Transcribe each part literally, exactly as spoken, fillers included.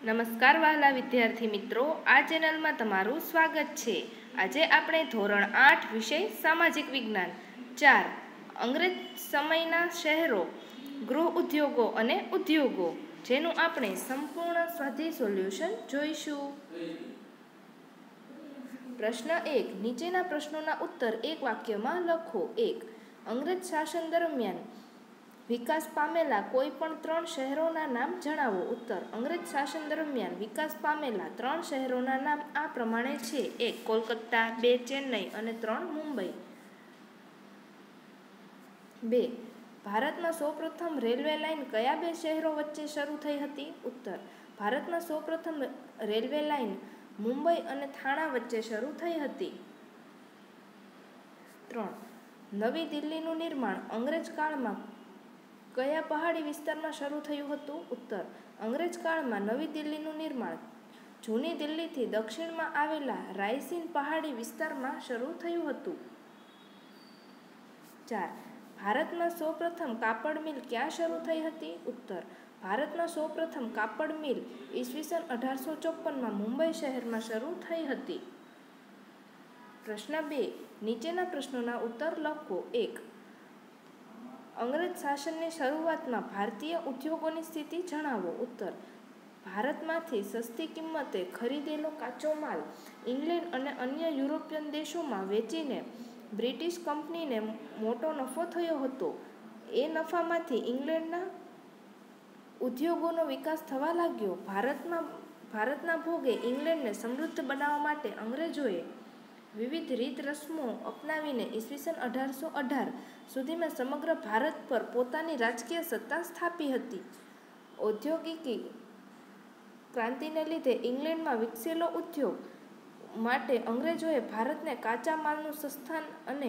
નમસ્કાર વહાલા વિદ્યાર્થી મિત્રો, આ ચેનલમાં તમારું સ્વાગત છે। આજે આપણે ધોરણ આઠ વિષય સામાજિક વિજ્ઞાન ચાર અંગ્રેજ સમયના શહેરો, ગૃહ ઉદ્યોગો અને ઉદ્યોગો, જેનું આપણે સંપૂર્ણ સ્વાધ્યાય સોલ્યુશન જોઈશું। પ્રશ્ન એક, નીચેના પ્રશ્નોના ઉત્તર એક વાક્યમાં લખો। એક, અંગ્રેજ શાસન દરમિયાન વિકાસ પામેલા કોઈ પણ ત્રણ શહેરોના નામ જણાવો। ઉત્તર, અંગ્રેજ શાસન દરમિયાન વિકાસ પામેલા ત્રણ શહેરોના નામ આ પ્રમાણે છે। એક કોલકાતા, બે ચેન્નઈ અને ત્રણ મુંબઈ। બે, ભારતમાં સૌપ્રથમ રેલવે લાઇન કયા બે શહેરો વચ્ચે શરૂ થઈ હતી? ઉત્તર, ભારતમાં સૌપ્રથમ રેલવે લાઇન મુંબઈ અને થાણા વચ્ચે શરૂ થઈ હતી। ત્રણ, નવી દિલ્હીનું નિર્માણ અંગ્રેજ કાળમાં કયા પહાડી વિસ્તારમાં શરૂ થયું હતું? ઉત્તર, અંગ્રેજ કાળમાં નવી દિલ્હીનું નિર્માણ જૂની દિલ્હીથી દક્ષિણમાં આવેલા રાયસીન પહાડી વિસ્તારમાં શરૂ થયું હતું। ચાર, ભારતમાં સૌપ્રથમ કાપડ મિલ ક્યાં શરૂ થઈ હતી? ઉત્તર, ભારતમાં સૌપ્રથમ કાપડ મિલ ઈસવીસન અઢારસો ચોપનમાં મુંબઈ શહેરમાં શરૂ થઈ હતી। પ્રશ્ન બે, નીચેના પ્રશ્નોના ઉત્તર લખો। એક, અંગ્રેજ શાસનની શરૂઆતમાં ભારતીય ઉદ્યોગોની સ્થિતિ જણાવો। ઉત્તર, ભારતમાંથી સસ્તી કિંમતે ખરીદેલો કાચો માલ ઇંગ્લેન્ડ અને અન્ય યુરોપિયન દેશોમાં વેચીને બ્રિટિશ કંપનીને મોટો નફો થયો હતો। એ નફામાંથી ઇંગ્લેન્ડના ઉદ્યોગોનો વિકાસ થવા લાગ્યો। ભારતમાં ભારતના ભોગે ઇંગ્લેન્ડને સમૃદ્ધ બનાવવા માટે અંગ્રેજોએ વિવિધ રીત રસમો અપનાવીને ઈસવીસન અઢારસો અઢાર સુધીમાં સમગ્ર ભારત પર પોતાની રાજકીય સત્તા સ્થાપી હતી। ઔદ્યોગિક ક્રાંતિને લીધે ઇંગ્લેન્ડમાં વિકસેલો ઉદ્યોગ માટે અંગ્રેજોએ ભારતને કાચા માલનું સસ્તાન અને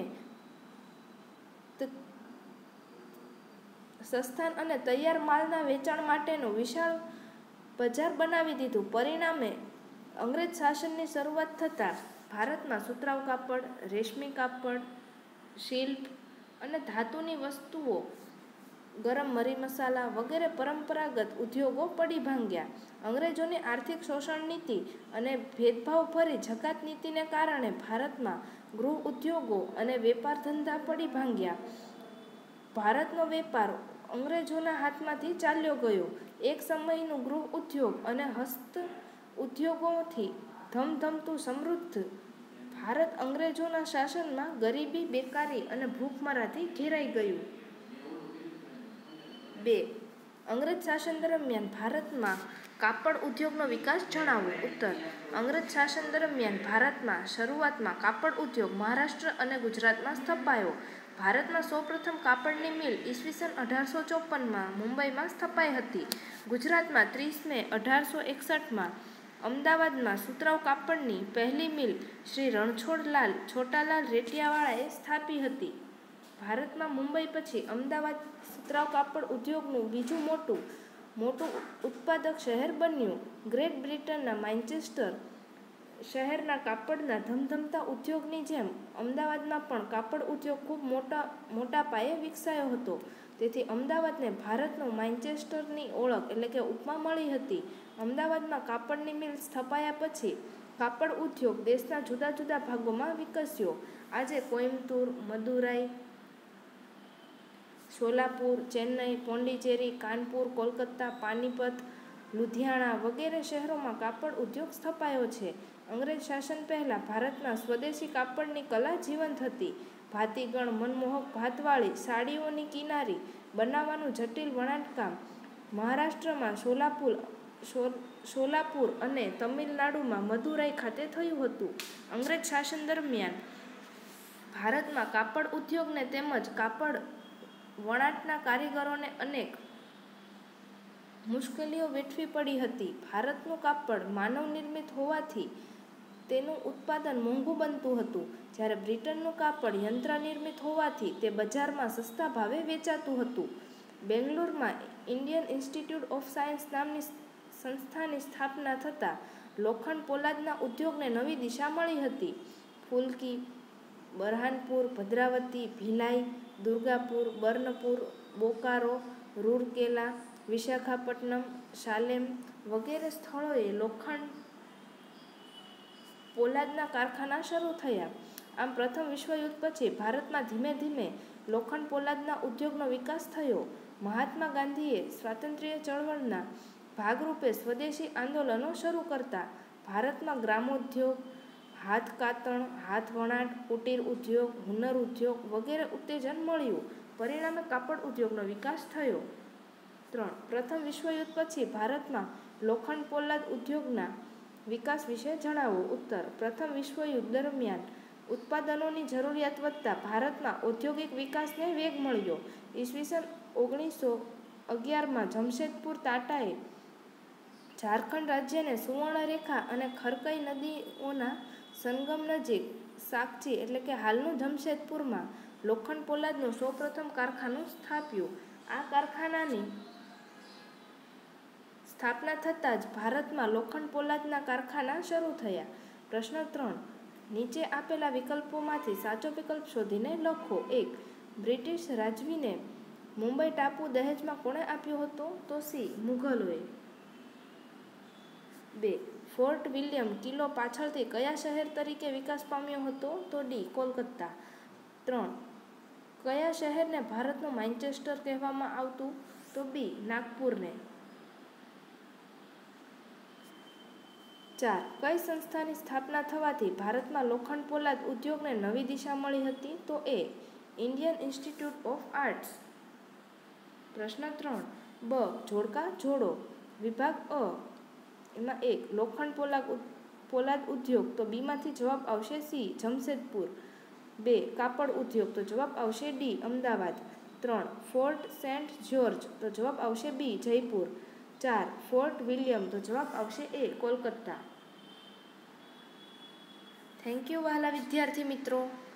સસ્તાન અને તૈયાર માલના વેચાણ માટેનું વિશાળ બજાર બનાવી દીધું। પરિણામે અંગ્રેજ શાસનની શરૂઆત થતાં ભારતમાં સુતરાઉ કાપડ, રેશમી કાપડ, શિલ્પ અને ધાતુની વસ્તુઓ, ગરમ મરી મસાલા વગેરે પરંપરાગત ઉદ્યોગો પડી ભાંગ્યા। અંગ્રેજોની આર્થિક શોષણ નીતિ અને ભેદભાવભરી જકાત નીતિને કારણે ભારતમાં ગૃહ ઉદ્યોગો અને વેપાર ધંધા પડી ભાંગ્યા। ભારતનો વેપાર અંગ્રેજોના હાથમાંથી ચાલ્યો ગયો। એક સમયનું ગૃહ ઉદ્યોગ અને હસ્ત ઉદ્યોગોથી ધમધમતું સમૃદ્ધ ભારત અંગ્રેજોના શાસનમાં ગરીબી, બેકારી અને ભૂખમરાથી ઘેરાઈ ગયું। બે, અંગ્રેજ શાસન દરમિયાન ભારતમાં કાપડ ઉદ્યોગનો વિકાસ જણાવો। ઉત્તર, અંગ્રેજ શાસન દરમિયાન ભારતમાં શરૂઆતમાં કાપડ ઉદ્યોગ મહારાષ્ટ્ર અને ગુજરાતમાં સ્થપાયો। ભારતમાં સૌપ્રથમ કાપડની મિલ ઈસવીસન અઢારસો ચોપનમાં મુંબઈમાં સ્થપાઈ હતી। ગુજરાતમાં ત્રીસ મે અઢારસો એકસઠમાં અમદાવાદમાં સુતરાઉ કાપડની પહેલી મિલ શ્રી રણછોડલાલ છોટાલાલ રેટિયાવાળાએ સ્થાપી હતી। ભારતમાં મુંબઈ પછી અમદાવાદ સુતરાઉ કાપડ ઉદ્યોગનું બીજું મોટું મોટું ઉત્પાદક શહેર બન્યું। ગ્રેટ બ્રિટનના મેન્ચેસ્ટર શહેરના કાપડના ધમધમતા ઉદ્યોગની જેમ અમદાવાદમાં પણ કાપડ ઉદ્યોગ ખૂબ મોટા મોટા પાયે વિકસાયો હતો। તેથી અમદાવાદને ભારતનો મેન્ચેસ્ટરની ઓળખ એટલે કે ઉપમા મળી હતી। અમદાવાદમાં કાપડની મિલ સ્થપાયા પછી કાપડ ઉદ્યોગ દેશના જુદા જુદા ભાગોમાં વિકસ્યો। આજે કોઈમ્બતુર, મદુરાઈ, સોલાપુર, ચેન્નઈ, પોંડિચેરી, કાનપુર, કોલકાતા, પાનીપત, લુધિયાણા વગેરે શહેરોમાં કાપડ ઉદ્યોગ સ્થપાયો છે। અંગ્રેજ શાસન પહેલાં ભારતમાં સ્વદેશી કાપડની કલા જીવંત હતી। ભાતીગળ, મનમોહક ભાતવાળી સાડીઓની કિનારી બનાવવાનું જટિલ વણાટકામ મહારાષ્ટ્રમાં સોલાપુર સોલાપુર અને તમિલનાડુમાં મદુરાઈ ખાતે થયું હતું। અંગ્રેજ શાસન દરમિયાન ભારતમાં કાપડ ઉદ્યોગને તેમજ કાપડ વણાટના કારીગરોને અનેક મુશ્કેલીઓ વેઠવી પડી હતી। ભારતનું કાપડ માનવ નિર્મિત હોવાથી તેનું ઉત્પાદન મોંઘું બનતું હતું, જ્યારે બ્રિટનનું કાપડ યંત્ર નિર્મિત હોવાથી તે બજારમાં સસ્તા ભાવે વેચાતું હતું। બેંગ્લોરમાં ઇન્ડિયન ઇન્સ્ટિટ્યૂટ ઓફ સાયન્સ નામની સંસ્થાની સ્થાપના થતાં લોખંડ પોલાદના ઉદ્યોગને નવી દિશા મળી હતી। ફુલકી, બરહાનપુર, ભદ્રાવતી, ભિલાઈ, દુર્ગાપુર, બર્નપુર, બોકારો, રૂરકેલા, વિશાખાપટ્ટનમ, સાલેમ વગેરે સ્થળોએ લોખંડ પોલાદના કારખાના શરૂ થયા. આમ પ્રથમ વિશ્વયુદ્ધ પછી ભારતમાં ધીમે ધીમે લોખંડ પોલાદના ઉદ્યોગનો વિકાસ થયો. મહાત્મા ગાંધીએ સ્વાતંત્ર્ય ચળવળના ભાગરૂપે સ્વદેશી આંદોલનો શરૂ કરતા ભારતમાં ગ્રામોદ્યોગ, હાથકાતણ, હાથવણાટ, કુટીર ઉદ્યોગ, હુનર ઉદ્યોગ વગેરે ઉત્તેજન મળ્યું. પરિણામે કાપડ ઉદ્યોગનો વિકાસ થયો. ત્રણ પ્રથમ વિશ્વયુદ્ધ પછી ભારતમાં લોખંડ પોલાદ ઉદ્યોગના વિકાસ વિશે જણાવો. ઉત્તર પ્રથમ વિશ્વયુદ્ધ દરમિયાન ઉત્પાદનોની જરૂરિયાત વધતા ભારતમાં ઔદ્યોગિક વિકાસને વેગ મળ્યો. ઈસવીસન ઓગણીસો અગિયારમાં જમશેદપુર ટાટાએ ઝારખંડ રાજ્યને સુવર્ણરેખા અને ખરકઈ નદીઓના સંગમ નજીક સાકચી એટલે કે હાલનું જમશેદપુરમાં લોખંડ પોલાદનું સૌપ્રથમ કારખાનું સ્થાપ્યું. આ કારખાનાની સ્થાપના થતાં જ ભારતમાં લોખંડ પોલાદના કારખાના શરૂ થયા. પ્રશ્ન ત્રણ નીચે આપેલા વિકલ્પોમાંથી સાચો વિકલ્પ શોધીને લખો. એક બ્રિટિશ રાજવીને મુંબઈ ટાપુ દહેજમાં કોણે આપ્યો હતો? તો સી મુઘલોએ. બે ફોર્ટ વિલિયમ કિલ્લો પાછળથી કયા શહેર તરીકે વિકાસ પામ્યો હતો? તો ડી કોલકાતા. ત્રણ કયા શહેરને ભારતનું મેન્ચેસ્ટર કહેવામાં આવતું? તો બી નાગપુરને. ચાર કઈ સંસ્થાની સ્થાપના થવાથી ભારતમાં લોખંડ પોલાદ ઉદ્યોગને નવી દિશા મળી હતી? તો એ ઇન્ડિયન ઇન્સ્ટિટ્યૂટ ઓફ આર્ટ્સ. પ્રશ્ન ત્રણ બ જોડકા જોડો. વિભાગ અ એમાં એક લોખંડ પોલાદ પોલાદ ઉદ્યોગ તો બીમાંથી જવાબ આવશે સી જમશેદપુર. બે કાપડ ઉદ્યોગ તો જવાબ આવશે ડી અમદાવાદ. ત્રણ ફોર્ટ સેન્ટ જ્યોર્જ તો જવાબ આવશે બી જયપુર. ચાર ફોર્ટ વિલિયમ તો જવાબ આવશે એ કોલકાતા. થેન્ક યુ વહાલા વિદ્યાર્થી મિત્રો.